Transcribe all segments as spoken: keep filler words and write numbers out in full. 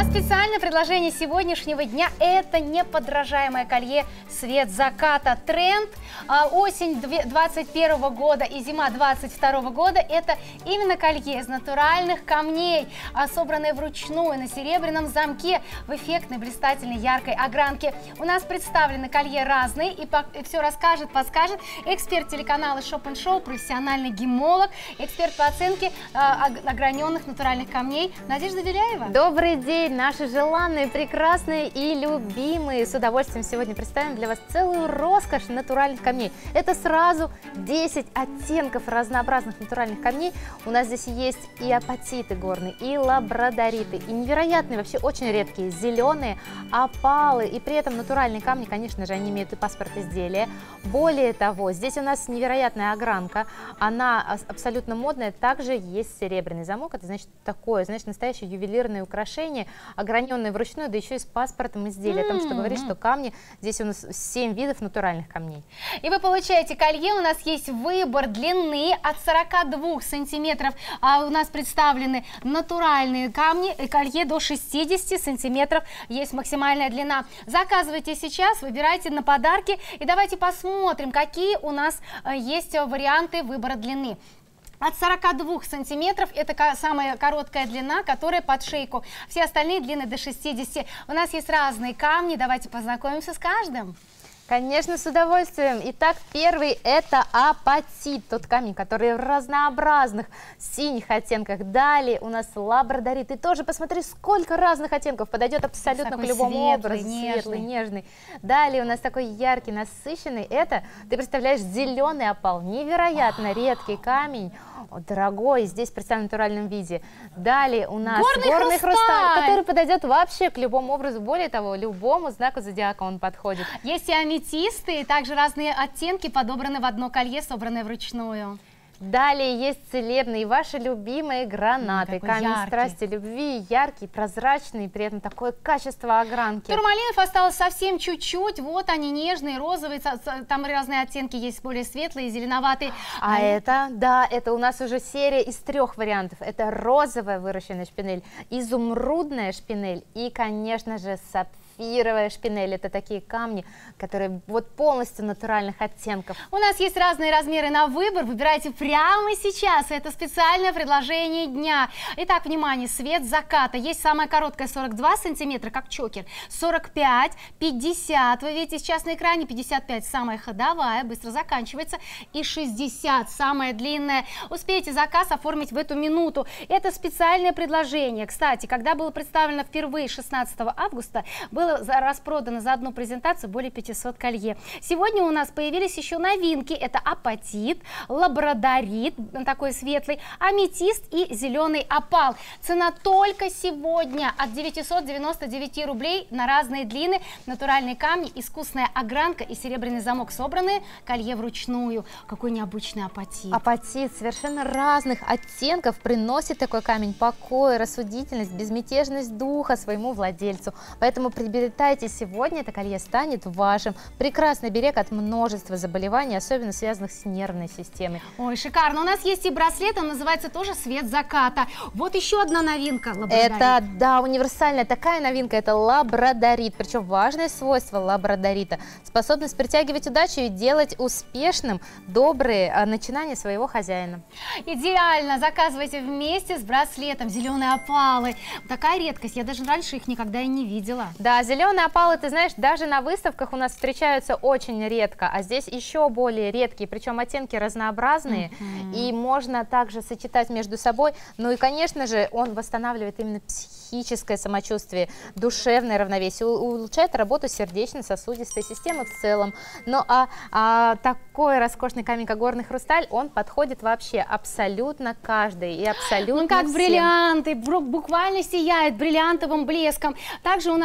А специальное предложение сегодняшнего дня – это неподражаемое колье «Свет заката». Тренд а, осень двадцать первого года и зима двадцать второго года – это именно колье из натуральных камней, а, собранные вручную на серебряном замке в эффектной, блистательной, яркой огранке. У нас представлены колье разные, и, по, и все расскажет, подскажет эксперт телеканала Shop and Show, профессиональный гемолог, эксперт по оценке а, ограненных натуральных камней Надежда Беляева. Добрый день, наши желанные, прекрасные и любимые. С удовольствием сегодня представим для вас целую роскошь натуральных камней. Это сразу десять оттенков разнообразных натуральных камней. У нас здесь есть и апатиты горные, и лабрадориты, и невероятные, вообще очень редкие зеленые опалы. И при этом натуральные камни, конечно же, они имеют и паспорт изделия. Более того, здесь у нас невероятная огранка, она абсолютно модная. Также есть серебряный замок, это значит такое, значит, настоящее ювелирное украшение, ограненное вручную, да еще и с паспортом изделия, о том, что говорит, что камни, здесь у нас семь видов натуральных камней. И вы получаете колье, у нас есть выбор длины от сорока двух сантиметров, а у нас представлены натуральные камни, и колье до шестидесяти сантиметров есть максимальная длина. Заказывайте сейчас, выбирайте на подарки, и давайте посмотрим, какие у нас есть варианты выбора длины. От сорока двух сантиметров это самая короткая длина, которая под шейку. Все остальные длины до шестидесяти. У нас есть разные камни, давайте познакомимся с каждым. Конечно, с удовольствием. Итак, первый это апатит, тот камень, который в разнообразных синих оттенках. Далее у нас лабрадорит. И тоже посмотри, сколько разных оттенков, подойдет абсолютно такой к любому светлый, образу. Нежный. Светлый, нежный. Далее у нас такой яркий, насыщенный. Это, ты представляешь, зеленый опал. Невероятно редкий камень. Дорогой, здесь представлен в натуральном виде. Далее у нас горный, горный хрусталь. хрусталь, который подойдет вообще к любому образу. Более того, любому знаку зодиака он подходит. Есть и аметисты, и также разные оттенки подобраны в одно колье, собранное вручную. Далее есть целебные, ваши любимые гранаты, камень яркий. Страсти, любви, яркий, прозрачный, при этом такое качество огранки. Турмалинов осталось совсем чуть-чуть, вот они нежные, розовые, там разные оттенки есть, более светлые, зеленоватые. А, а это, да, это у нас уже серия из трех вариантов. Это розовая выращенная шпинель, изумрудная шпинель и, конечно же, сапфировая. Сапфировая шпинель, это такие камни, которые вот полностью натуральных оттенков. У нас есть разные размеры на выбор, выбирайте прямо сейчас, это специальное предложение дня. Итак, внимание, свет заката, есть самая короткая сорок два сантиметра, как чокер, сорок пять, пятьдесят, вы видите сейчас на экране, пятьдесят пять самая ходовая, быстро заканчивается, и шестьдесят самая длинная. Успейте заказ оформить в эту минуту. Это специальное предложение. Кстати, когда было представлено впервые шестнадцатого августа, было Было распродано за одну презентацию более пятисот колье. Сегодня у нас появились еще новинки. Это апатит, лабрадорит, такой светлый, аметист и зеленый опал. Цена только сегодня от девятисот девяноста девяти рублей на разные длины. Натуральные камни, искусная огранка и серебряный замок, собранные колье вручную. Какой необычный апатит. Апатит совершенно разных оттенков приносит такой камень покой, рассудительность, безмятежность духа своему владельцу. Поэтому приобретайте сегодня, это колье станет вашим. Прекрасный берег от множества заболеваний, особенно связанных с нервной системой. Ой, шикарно. У нас есть и браслет, он называется тоже «Свет заката». Вот еще одна новинка. Лабрадорит. Это, да, универсальная такая новинка, это лабрадорит. Причем важное свойство лабрадорита – способность притягивать удачу и делать успешным добрые начинания своего хозяина. Идеально. Заказывайте вместе с браслетом. Зеленые опалы. Такая редкость. Я даже раньше их никогда и не видела. Да, зеленые опалы, ты знаешь, даже на выставках у нас встречаются очень редко, а здесь еще более редкие, причем оттенки разнообразные, mm-hmm. и можно также сочетать между собой. Ну и, конечно же, он восстанавливает именно психическое самочувствие, душевное равновесие, улучшает работу сердечно-сосудистой системы в целом. Ну а, а такой роскошный камень, как горный хрусталь, он подходит вообще абсолютно каждый и абсолютно Он как всем. Бриллианты, буквально сияет бриллиантовым блеском. Также у нас есть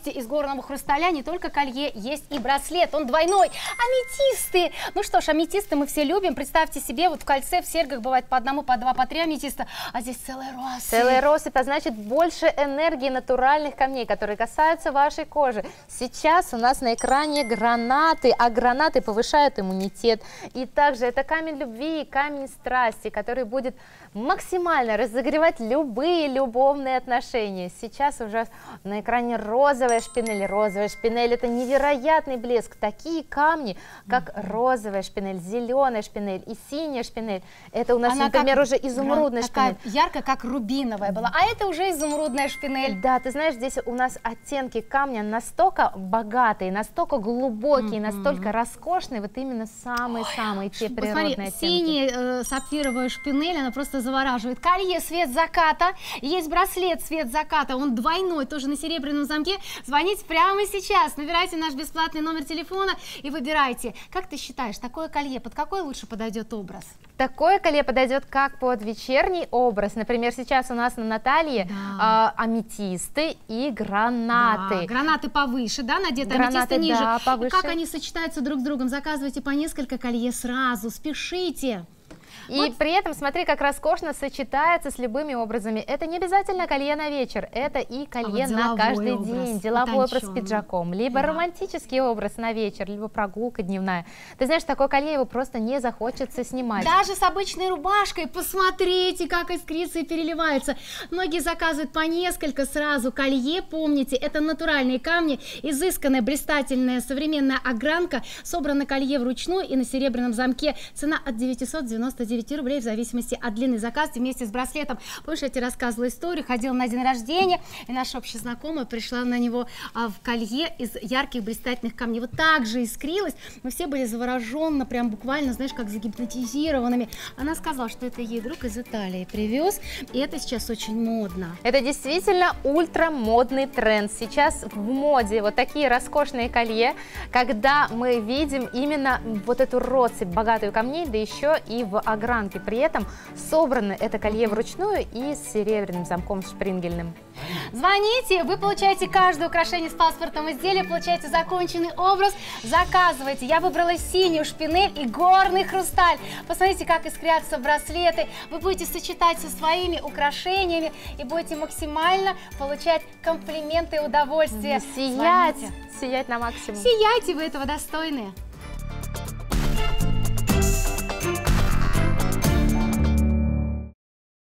кстати, из горного хрусталя не только колье, есть и браслет, он двойной. Аметисты! Ну что ж, аметисты мы все любим. Представьте себе, вот в кольце, в серьгах бывает по одному, по два, по три аметиста, а здесь целая россыпь. Целая россыпь, а значит больше энергии натуральных камней, которые касаются вашей кожи. Сейчас у нас на экране гранаты, а гранаты повышают иммунитет. И также это камень любви и камень страсти, который будет максимально разогревать любые любовные отношения. Сейчас уже на экране розовая шпинель. Розовая шпинель — это невероятный блеск. Такие камни, как розовая шпинель, зеленая шпинель и синяя шпинель. Это у нас, Она например, как, уже изумрудная шпинель. Яркая, как рубиновая была, а это уже изумрудная шпинель. Да, ты знаешь, здесь у нас оттенки камня настолько богатые, настолько глубокие, mm-hmm. настолько роскошные, вот именно самые-самые те природные посмотри, оттенки. Синяя э, сапфировая шпинель, она просто завораживает. Колье «Свет заката», есть браслет «Свет заката», он двойной, тоже на серебряном замке. Звоните прямо сейчас, набирайте наш бесплатный номер телефона и выбирайте. Как ты считаешь, такое колье под какой лучше подойдет образ? Такое колье подойдет как под вечерний образ. Например, сейчас у нас на Наталье да. э, аметисты и гранаты. Да, гранаты повыше, да, надеты, гранаты, аметисты ниже. Да, повыше. Как они сочетаются друг с другом? Заказывайте по несколько колье сразу, спешите. И вот. При этом смотри, как роскошно сочетается с любыми образами. Это не обязательно колье на вечер, это и колье а вот на каждый образ, день, деловой образ с пиджаком, либо да. романтический образ на вечер, либо прогулка дневная. Ты знаешь, такое колье его просто не захочется снимать. Даже с обычной рубашкой, посмотрите, как искрится и переливается. Многие заказывают по несколько сразу колье, помните, это натуральные камни, изысканная, блистательная, современная огранка, собрано колье вручную и на серебряном замке. Цена от девятисот девяноста девяти рублей в зависимости от длины заказа вместе с браслетом. Помнишь, я тебе рассказывала историю, ходила на день рождения, и наша общая знакомая пришла на него а, в колье из ярких блистательных камней. Вот так же искрилась, мы все были завороженно, прям буквально, знаешь, как загипнотизированными. Она сказала, что это ей друг из Италии привез, и это сейчас очень модно. Это действительно ультрамодный тренд. Сейчас в моде вот такие роскошные колье, когда мы видим именно вот эту россыпь богатую камней, да еще и в огранке. При этом собрано это колье вручную и с серебряным замком шпрингельным. Звоните, вы получаете каждое украшение с паспортом изделия, получаете законченный образ, заказывайте. Я выбрала синюю шпинель и горный хрусталь. Посмотрите, как искрятся браслеты. Вы будете сочетать со своими украшениями и будете максимально получать комплименты и удовольствие. Сиять, сиять на максимум. Сияйте, вы этого достойны.